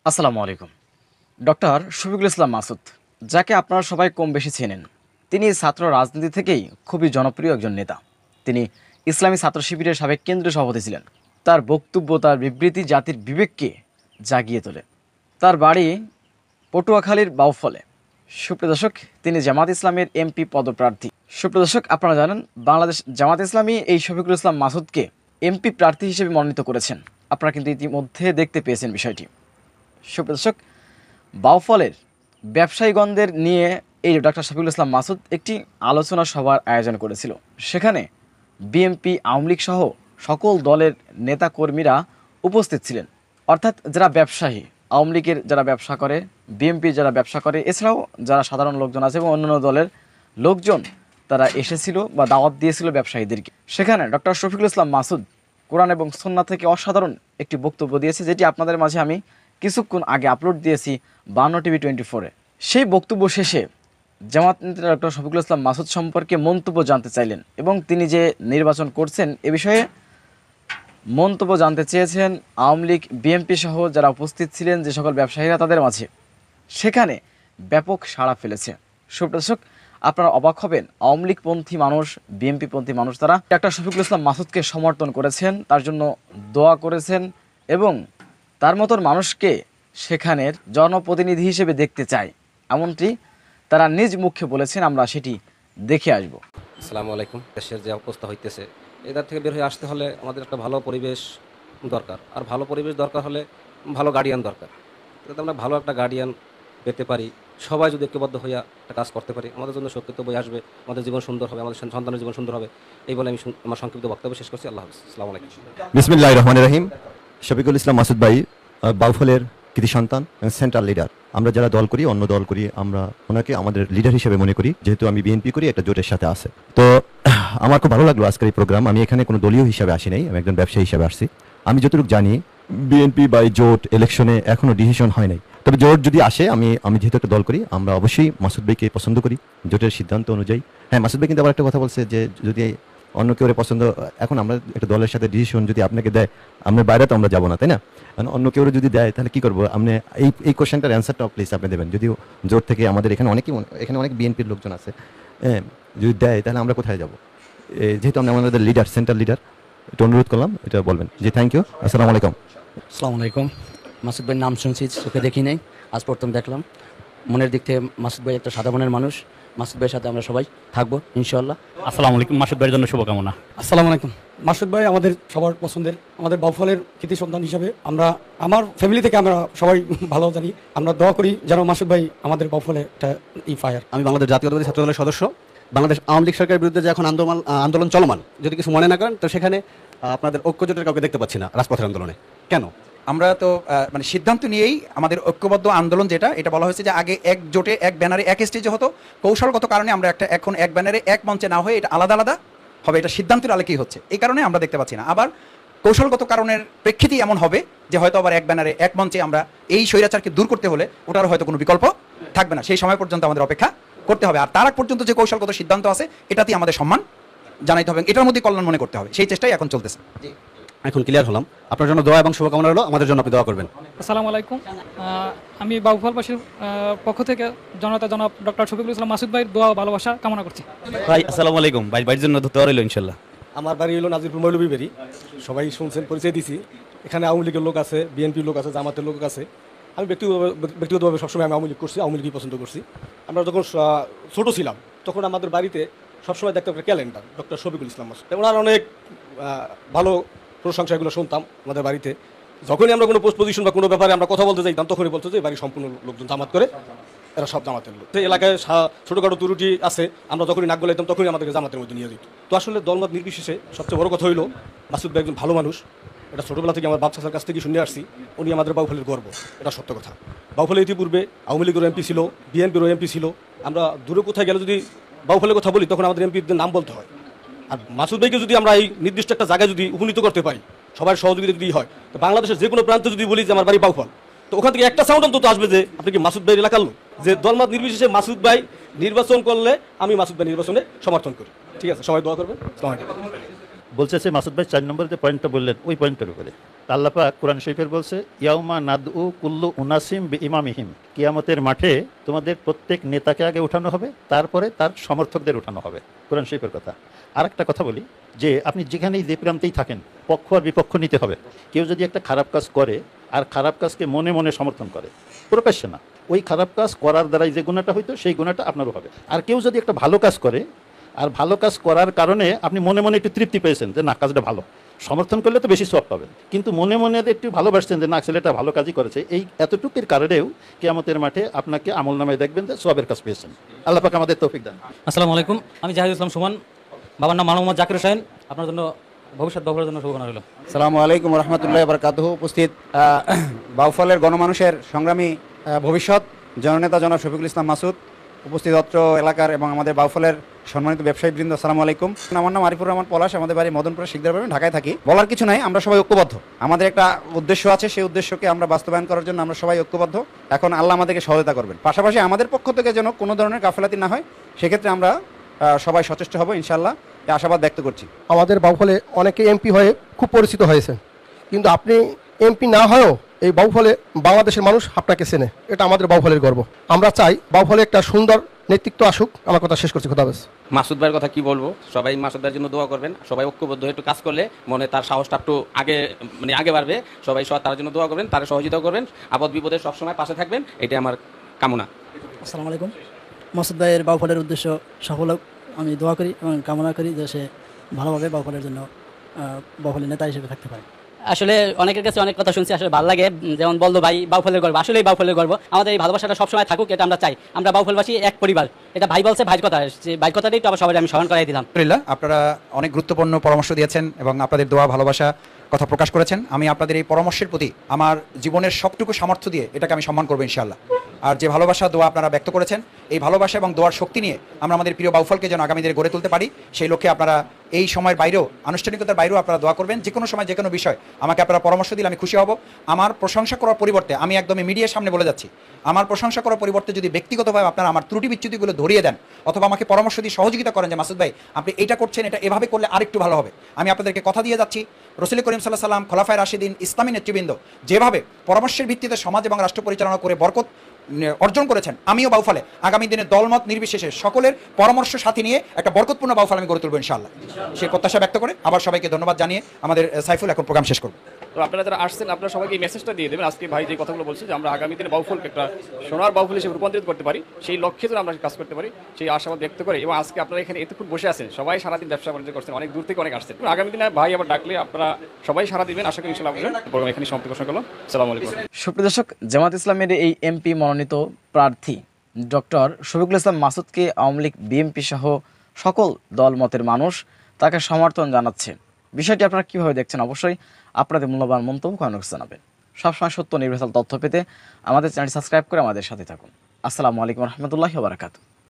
আসসালামু আলাইকুম। ডক্টর শফিকুল ইসলাম মাসুদ, যাকে আপনারা সবাই কম বেশি চেনেন, তিনি ছাত্র রাজনীতি থেকেই খুবই জনপ্রিয় একজন নেতা। তিনি ইসলামী ছাত্র শিবিরের সাবেক কেন্দ্রীয় সভাপতি ছিলেন। তার বক্তব্য, তার বিবৃতি জাতির বিবেককে জাগিয়ে তোলে। তার বাড়ি পটুয়াখালীর বাউফলে। সুপ্রিয় দর্শক, তিনি জামাত ইসলামের এমপি পদপ্রার্থী। সুপ্রিয় দর্শক, আপনারা জানেন বাংলাদেশ জামাত ইসলামী এই শফিকুল ইসলাম মাসুদকে এমপি প্রার্থী হিসেবে মনোনীত করেছেন। আপনারা কিন্তু ইতিমধ্যে দেখতে পেয়েছেন বিষয়টি। সুপ্রিয় দর্শক, বাউফলের ব্যবসায়ীগণদের নিয়ে এই ডক্টর শফিকুল ইসলাম মাসুদ একটি আলোচনা সভার আয়োজন করেছিল। সেখানে বিএনপি, আওয়ামী লীগ সহ সকল দলের নেতাকর্মীরা উপস্থিত ছিলেন। অর্থাৎ যারা ব্যবসায়ী, আওয়ামী লীগের যারা ব্যবসা করে, বিএনপির যারা ব্যবসা করে, এছাড়াও যারা সাধারণ লোকজন আছে এবং অন্যান্য দলের লোকজন, তারা এসেছিল বা দাওয়াত দিয়েছিল ব্যবসায়ীদেরকে। সেখানে ডক্টর শফিকুল ইসলাম মাসুদ কোরআন এবং সুন্নাহ থেকে অসাধারণ একটি বক্তব্য দিয়েছে, যেটি আপনাদের মাঝে আমি কিছুক্ষণ আগে আপলোড দিয়েছি 52 টিভি 24-এ। সেই বক্তব্য শেষে জামাত নেতা ডক্টর শফিকুল ইসলাম মাসুদ সম্পর্কে মন্তব্য জানতে চাইলেন এবং তিনি যে নির্বাচন করছেন এ বিষয়ে মন্তব্য জানতে চেয়েছেন আওয়ামী লীগ, বিএনপি সহ যারা উপস্থিত ছিলেন, যে সকল ব্যবসায়ীরা তাদের মাঝে। সেখানে ব্যাপক সাড়া ফেলেছে। সুপ্রদর্শক, আপনারা অবাক হবেন, আওয়ামী লীগপন্থী মানুষ, বিএনপিপন্থী মানুষ তারা ডক্টর শফিকুল ইসলাম মাসুদকে সমর্থন করেছেন, তার জন্য দোয়া করেছেন এবং তার মতন মানুষকে সেখানের জনপ্রতিনিধি হিসেবে দেখতে চায়, এমনটি তারা নিজ মুখে বলেছেন। আমরা সেটি দেখে আসব। আসসালামু আলাইকুম। দেশের যে অবস্থা হইতেছে, এটার থেকে বের হয়ে আসতে হলে আমাদের একটা ভালো পরিবেশ দরকার। আর ভালো পরিবেশ দরকার হলে ভালো গার্ডিয়ান দরকার। যাতে আমরা ভালো একটা গার্ডিয়ান পেতে পারি, সবাই যদি ঐক্যবদ্ধ হইয়া একটা কাজ করতে পারি, আমাদের জন্য সত্যিত বই আসবে, আমাদের জীবন সুন্দর হবে, আমাদের সন্তানের জীবন সুন্দর হবে। এই বলে আমি আমার সংক্ষিপ্ত বক্তব্য শেষ করছি। আল্লাহ হাফিজ। আসসালামু আলাইকুম। বিসমিল্লাহির রহমানির রহিম। শফিকুল ইসলাম মাসুদ ভাই বাউফলের কৃতি সন্তান এবং সেন্ট্রাল লিডার। আমরা যারা দল করি, অন্য দল করি, আমরা ওনাকে আমাদের লিডার হিসেবে মনে করি। যেহেতু আমি বিএনপি করি, একটা জোটের সাথে আছে। তো আমার খুব ভালো লাগলো আজকের এই প্রোগ্রাম। আমি এখানে কোনো দলীয় হিসাবে আসি নাই, আমি একজন ব্যবসায়ী হিসাবে আসছি। আমি যতটুকু জানি বিএনপি বা জোট ইলেকশনে এখনো ডিসিশন হয় নাই। তবে জোট যদি আসে, আমি যেহেতু একটা দল করি, আমরা অবশ্যই মাসুদ ভাইকে পছন্দ করি জোটের সিদ্ধান্ত অনুযায়ী। হ্যাঁ, মাসুদ ভাই কিন্তু আবার একটা কথা বলছে যে যদি অন্য কেউ পছন্দ, এখন আমরা একটা দলের সাথে ডিসিশন যদি আপনাকে দেয়, আপনার বাইরে তো আমরা যাবো না, তাই না? অন্য কেউ যদি দেয় তাহলে কি করবো? আপনি এই কোশ্চেনটার অ্যান্সারটা প্লিজ আপনি দেবেন। যদিও জোট থেকে আমাদের এখানে এখানে অনেক বিএনপির লোকজন আছে, হ্যাঁ, যদি দেয় তাহলে আমরা কোথায় যাবো? যেহেতু আমরা আমাদের লিডার, সেন্ট্রাল লিডার, এটা অনুরোধ করলাম, এটা বলবেন। জি, থ্যাংক ইউ। আসসালামু আলাইকুম। আসসালামু আলাইকুম। মাসুদ ভাইয়ের নাম শুনছি, চোখে দেখি নাই, আজ প্রথম দেখলাম। মনের দিক থেকে মাসুদ ভাই একটা সাদা মনের মানুষ। মাসুদ ভাইয়ের সাথে আমরা সবাই থাকবো ইনশাআল্লাহ। আসসালামু আলাইকুম। মাসুদ ভাইয়ের জন্য শুভকামনা। আসসালামু আলাইকুম। মাসুদ ভাই আমাদের সবার পছন্দের, আমাদের বাউফলের কৃতি সন্তান হিসাবে আমার ফ্যামিলি থেকে আমরা সবাই ভালো জানি। আমরা দোয়া করি যেন মাসুদ ভাই আমাদের বাউফলে একটা ফায়ার। আমি বাংলাদেশ জাতীয়তাবাদী ছাত্র দলের সদস্য। বাংলাদেশ আওয়ামী লীগ সরকারের বিরুদ্ধে যে এখন আন্দোলন চলমান, যদি কিছু মনে না করেন, তো সেখানে আপনাদের ঐক্যজোটের কাউকে দেখতে পাচ্ছি না রাজপথের আন্দোলনে। কেন? আমরা তো মানে সিদ্ধান্ত নিয়েই আমাদের ঐক্যবদ্ধ আন্দোলন, এটা বলা হয়েছে যে আগে এক জোটে, এক ব্যানারে, এক স্টেজে হতো। কৌশলগত কারণে আমরা এখন এক ব্যানারে, এক মঞ্চে না হয়ে এটা আলাদা আলাদা হবে। এটা সিদ্ধান্তের আলোকেই হচ্ছে, এই কারণে আমরা দেখতে পাচ্ছি না। আবার কৌশলগত কারণের প্রেক্ষিতেই এমন হবে যে হয়তো আবার এক ব্যানারে, এক মঞ্চে আমরা এই স্বৈরাচারকে দূর করতে হলে ওটার হয়তো কোনো বিকল্প থাকবে না। সেই সময় পর্যন্ত আমাদের অপেক্ষা করতে হবে। আর তার আগ পর্যন্ত যে কৌশলগত সিদ্ধান্ত আছে, এটাতেই আমাদের সম্মান জানাইতে হবে, এটার মধ্যে কল্যাণ মনে করতে হবে। সেই চেষ্টাই এখন চলতেছে। এখন ক্লিয়ার হলাম। আপনার জন্য দোয়া এবং শুভকামনা হলো, আমাদের জন্য আপনি দোয়া করবেন। আসসালামু আলাইকুম। আমি বাউফলবাসীর পক্ষ থেকে জনাব ডক্টর শফিকুল ইসলাম মাসুদ ভাইয়ের দোয়া ও ভালোবাসা কামনা করছি। ভাই আসসালামু আলাইকুম। ভাইয়ের জন্য দোয়া রইল ইনশাআল্লাহ। আমার বাড়ি হলো নাজিরপুর মৌলভীবাড়ি। সবাই শুনছেন, পরিচয় দিছি। এখানে আওয়ামী লীগের লোক আছে, বিএনপির লোক আছে, জামাতের লোক আছে। আমি ব্যক্তিগতভাবে সবসময় আমি আওয়ামী লীগ করছি, আওয়ামী লীগই পছন্দ করছি। আমরা যখন ছোটো ছিলাম তখন আমাদের বাড়িতে সবসময় দেখতাম একটা ক্যালেন্ডার, ডক্টর শফিকুল ইসলাম মাসুদ। ওনার অনেক ভালো প্রশংসাগুলো শুনতাম আমাদের বাড়িতে। যখনই আমরা কোনো পোস্ট পজিশন বা কোনো ব্যাপারে আমরা কথা বলতে যাইতাম, তখনই বলতো যে বাড়ির সম্পূর্ণ লোকজন জামাত করে, এরা সব জামাতের লোক। সেই এলাকায় ছোটোখাটো ত্রুটি আছে, আমরা যখনই নাক গলাইতাম তখনই আমাদেরকে জামাতের মধ্যে নিয়ে যেত। তো আসলে দলমত নির্বিশেষে সবচেয়ে বড় কথা হইলো মাসুদ ভাই একজন ভালো মানুষ। এটা ছোটোবেলা থেকে আমার বাপ চাচার কাছ থেকে শুনে আসছি। উনি আমাদের বাউফলের গর্ব, এটা সত্য কথা। বাউফলে ইতিপূর্বে আওয়ামী লীগেরও এমপি ছিল, বিএনপিরও এমপি ছিল। আমরা দূরে কোথায় গেলে যদি বাউফলের কথা বলি, তখন আমাদের এমপিদের নাম বলতে হয়। আর মাসুদ ভাইকে যদি আমরা এই নির্দিষ্ট একটা জায়গায় যদি উপনীত করতে পারি, সবার সহযোগিতা যদি হয়, তো বাংলাদেশের যে কোনো প্রান্তে যদি বলি যে আমার বাড়ি বাউফল, তো ওখান থেকে একটা সাউন্ড অন্তত আসবে যে আপনি কি মাসুদ ভাই এলাকার লোক। যে দলমত নির্বিশেষে মাসুদ ভাই নির্বাচন করলে আমি মাসুদ ভাই নির্বাচনে সমর্থন করি। ঠিক আছে, সবাই দোয়া করবেন। বলছে সে মাসুদ ভাই 4 নম্বরে যে পয়েন্টটা বললেন ওই পয়েন্টের উপরে আল্লাহ পাক কোরআন শরীফের বলছে ইয়াউমা নাদউ কুল্লু উনাসিম বিইমামিহিম, কিয়ামতের মাঠে তোমাদের প্রত্যেক নেতাকে আগে উঠানো হবে, তারপরে তার সমর্থকদের উঠানো হবে। কোরআন শরীফের কথা। আরেকটা কথা বলি যে আপনি যেখানেই যে প্রান্তেই থাকেন পক্ষ আর বিপক্ষ নিতে হবে। কেউ যদি একটা খারাপ কাজ করে আর খারাপ কাজকে মনে মনে সমর্থন করে, প্রকাশ্যে না, ওই খারাপ কাজ করার দ্বারাই যে গুণাটা হইতো সেই গুণাটা আপনারও হবে। আর কেউ যদি একটা ভালো কাজ করে আর ভালো কাজ করার কারণে আপনি মনে মনে একটু তৃপ্তি পেয়েছেন যে না কাজটা ভালো, সমর্থন করলে তো বেশি সব পাবেন, কিন্তু মনে মনে একটু ভালোবাসছেন যে না ছেলেটা ভালো কাজই করেছে, এই এতটুকুর কারণেও কিয়ামতের মাঠে আপনাকে আমল নামায় দেখবেন যে সবের কাজ পেয়েছেন। আল্লাহ পাক আমাদের তৌফিক দান। আসসালামু আলাইকুম, আমি জাহিদুল ইসলাম সুমন, বাবার নাম মোহাম্মদ জাকির হোসেন। আপনার জন্য ভবিষ্যৎ বাবুর জন্য শুভকামনা রইল। আসসালামু আলাইকুম রহমতুল্লাহ বারকাতুহু। উপস্থিত বাউফলের গণমানুষের সংগ্রামী ভবিষ্যৎ জননেতা জনাব শফিকুল ইসলাম মাসুদ, উপস্থিত অত্র এলাকার এবং আমাদের বাউফলের সম্মানিত ব্যবসায়ীবৃন্দ, আসসালামু আলাইকুম। আমার নাম আরিফুর রহমান পলাশ, আমাদের বাড়ি মদনপুরে শিকদার পাবেন, ঢাকায় থাকি। বলার কিছু নাই, আমরা সবাই ঐক্যবদ্ধ। আমাদের একটা উদ্দেশ্য আছে, সেই উদ্দেশ্যকে আমরা বাস্তবায়ন করার জন্য আমরা সবাই ঐক্যবদ্ধ। এখন আল্লাহ আমাদেরকে সহায়তা করবেন। পাশাপাশি আমাদের পক্ষ থেকে যেন কোনো ধরনের গাফিলাতি না হয়, সেক্ষেত্রে আমরা সবাই সচেষ্ট হব ইনশাআল্লাহ, এই আশাবাদ ব্যক্ত করছি। আমাদের বাউফলে অনেকে এমপি হয়ে খুব পরিচিত হয়েছে, কিন্তু আপনি এমপি না হয়েও এই বাউফলে বাংলাদেশের মানুষ আপনাকে চেনে, এটা আমাদের বাউফলের গর্ব। আমরা চাই বাউফলে একটা সুন্দর নেতৃত্ব আসুক। আমার কথা শেষ করছি, খোদা হাফেজ। মাসুদ ভাইয়ের কথা কি বলবো, সবাই মাসুদ ভাইয়ের জন্য দোয়া করবেন। সবাই ঐক্যবদ্ধ হয়ে একটু কাজ করলে মনে তার সাহসটা একটু আগে বাড়বে। সবাই তার জন্য দোয়া করবেন, তার সহযোগিতা করবেন, আপদ বিপদে সবসময় পাশে থাকবেন, এটাই আমার কামনা। আসসালামু আলাইকুম। মাসুদ ভাইয়ের বাউফলের উদ্দেশ্য সফল হোক আমি দোয়া করি এবং কামনা করি যে সে ভালোভাবে বাউফলের জন্য বাউফলের নেতা হিসেবে থাকতে পারে। আসলে অনেকের কাছে অনেক কথা শুনছি, আসলে ভালো লাগে, যেমন বললো ভাই বাউফলের গর্ব, আসলেই বাউফলের গর্ব। আমাদের এই ভালোবাসাটা সবসময় থাকুক, এটা আমরা চাই। আমরা বাউফলবাসী এক পরিবার, এটা ভাই বলছে ভাইয়ের কথা, ভাইয়ের কথাটাই তো আবার সবাই আমি স্মরণ করাই দিলাম। আলহামদুলিল্লাহ, আপনারা অনেক গুরুত্বপূর্ণ পরামর্শ দিয়েছেন এবং আপনাদের দোয়া ভালোবাসা কথা প্রকাশ করেছেন। আমি আপনাদের এই পরামর্শের প্রতি আমার জীবনের সবটুকু সামর্থ্য দিয়ে এটাকে আমি সম্মান করবো ইনশাআল্লাহ। আর যে ভালোবাসা দোয়া আপনারা ব্যক্ত করেছেন, এই ভালোবাসা এবং দোয়ার শক্তি নিয়ে আমরা আমাদের প্রিয় বাউফলকে যেন আগামী দিনে গড়ে তুলতে পারি, সেই লক্ষ্যে আপনারা এই সময়ের বাইরেও, আনুষ্ঠানিকতার বাইরেও আপনারা দোয়া করবেন। যে কোনো সময় যে কোনো বিষয় আমাকে আপনারা পরামর্শ দিলে আমি খুশি হব। আমার প্রশংসা করার পরিবর্তে, আমি একদমই মিডিয়ার সামনে বলে যাচ্ছি, আমার প্রশংসা করার পরিবর্তে যদি ব্যক্তিগতভাবে আপনারা আমার ত্রুটি বিচ্যুতিগুলো ধরিয়ে দেন অথবা আমাকে পরামর্শ দিয়ে সহযোগিতা করেন যে মাসুদ ভাই আপনি এটা করছেন, এটা এভাবে করলে আরেকটু ভালো হবে, আমি আপনাদেরকে কথা দিয়ে যাচ্ছি রাসূল করিম সাল্লাল্লাহু আলাইহি ওয়াসাল্লাম, খোলাফায়ে রাশিদিন, ইসলামী নেতৃবৃন্দ যেভাবে পরামর্শের ভিত্তিতে সমাজ এবং রাষ্ট্র পরিচালনা করে বরকত অর্জন করেছেন, আমিও বাউফলে আগামী দিনে দলমত নির্বিশেষে সকলের পরামর্শ সাথী নিয়ে একটা বরকতপূর্ণ বাউফল আমি গড়ে তুলব ইনশাআল্লাহ। সেই প্রত্যাশা ব্যক্ত করে আবার সবাইকে ধন্যবাদ জানিয়ে আমাদের সাইফুল এখন প্রোগ্রাম শেষ করব। তো আপনারা যারা আসছেন, আপনারা সবাইকে এই মেসেজটা দিয়ে দেবেন আজকে ভাই যে কথাগুলো বলছে, যে আমরা আগামী দিনে বাউফলকে একটা সোনার বাউফল হিসেবে রূপান্তরিত করতে পারি, সেই লক্ষ্যে যেন আমরা কাজ করতে পারি, সেই আশাবাদ ব্যক্ত করে। এবং আজকে আপনারা এখানে এতক্ষণ বসে আছেন, সবাই সারাদিন ব্যবসা বাণিজ্য করছেন, অনেক দূর থেকে অনেক আসছেন। আগামী দিনে ভাই আবার ডাকলে আপনারা সবাই সারা দিবেন, আশা করি ইনশাআল্লাহ। প্রোগ্রাম এখানে সমাপ্ত ঘোষণা করলাম। আসসালামু আলাইকুম। সুপ্রিয় দর্শক, জামাত ইসলামের এই এমপি মনোনীত প্রার্থী ডক্টর শফিকুল ইসলাম মাসুদকে আওয়ামী লীগ, বিএনপি সহ সকল দলমতের মানুষ তাকে সমর্থন জানাচ্ছে। বিষয়টি আপনারা কীভাবে দেখছেন, অবশ্যই আপনাদের মূল্যবান মন্তব্য কমেন্টে জানাবেন। সবসময় সত্য নির্ভেজাল তথ্য পেতে আমাদের চ্যানেল সাবস্ক্রাইব করে আমাদের সাথে থাকুন। আসসালামু আলাইকুম রহমতুল্লাহি ওয়া বারাকাতুহু।